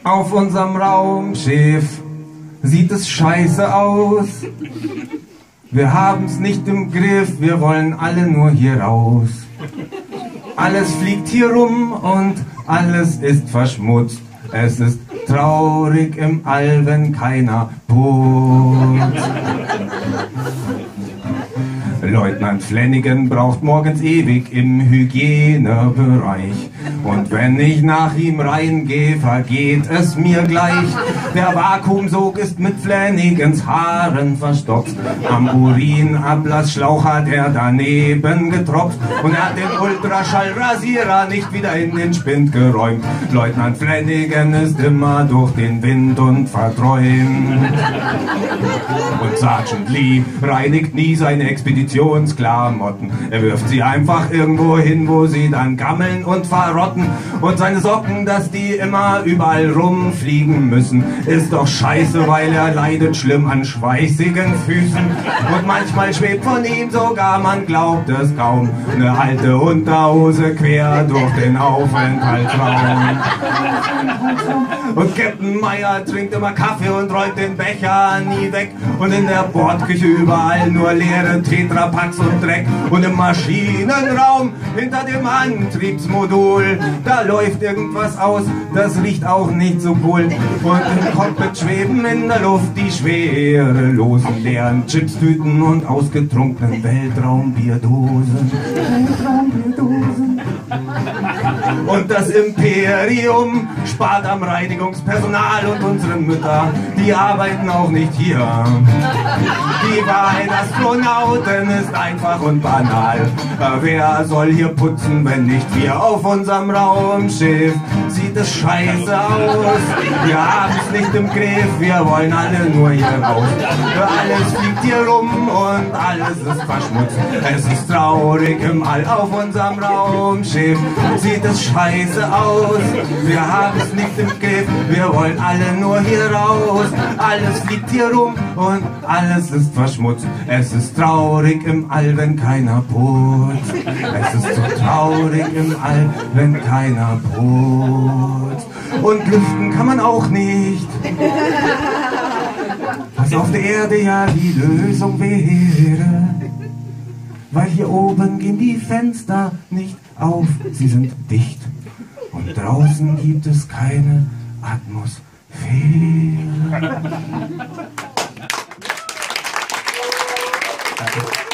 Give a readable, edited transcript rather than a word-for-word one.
Auf unserem Raumschiff sieht es scheiße aus. Wir haben's nicht im Griff, wir wollen alle nur hier raus. Alles fliegt hier rum und alles ist verschmutzt. Es ist traurig im All, wenn keiner putzt. Leutnant Flanagan braucht morgens ewig im Hygienebereich. Und wenn ich nach ihm reingehe, vergeht es mir gleich. Der Vakuumsog ist mit Flanagans Haaren verstopft. Am Urinablassschlauch hat er daneben getropft. Und er hat den Ultraschallrasierer nicht wieder in den Spind geräumt. Leutnant Flanagan ist immer durch den Wind und verträumt. Und Sergeant Lee reinigt nie seine Expeditionsklamotten. Er wirft sie einfach irgendwo hin, wo sie dann gammeln und verrotten. Und seine Socken, dass die immer überall rumfliegen müssen, ist doch scheiße, weil er leidet schlimm an schweißigen Füßen. Und manchmal schwebt von ihm sogar, man glaubt es kaum, eine alte Unterhose quer durch den Aufenthaltsraum. Und Captain Meyer trinkt immer Kaffee und räumt den Becher nie weg. Und in der Bordküche überall nur leere Tetrapacks und Dreck. Und im Maschinenraum hinter dem Antriebsmodul, da läuft irgendwas aus, das riecht auch nicht so cool. Und im Cockpit schweben in der Luft die schwerelosen leeren Chipstüten und ausgetrunkenen Weltraumbierdosen. Und das Imperium spart am Reinigungspersonal und unsere Mütter, die arbeiten auch nicht hier. Die Wahrheit, Astronauten, ist einfach und banal. Wer soll hier putzen, wenn nicht wir auf unserem Raumschiff? Sieht es scheiße aus, wir haben's nicht im Griff, wir wollen alle nur hier raus. Alles fliegt hier rum und alles ist verschmutzt. Es ist traurig im All auf unserem Raumschiff. Sieht es scheiße aus, wir haben's nicht im Griff, wir wollen alle nur hier raus. Alles fliegt hier rum und alles ist verschmutzt. Es ist traurig im All, wenn keiner putzt. Es ist so traurig im All, wenn keiner putzt. Und lüften kann man auch nicht, was auf der Erde ja die Lösung wäre. Weil hier oben gehen die Fenster nicht auf, sie sind dicht. Und draußen gibt es keine Atmosphäre. Danke.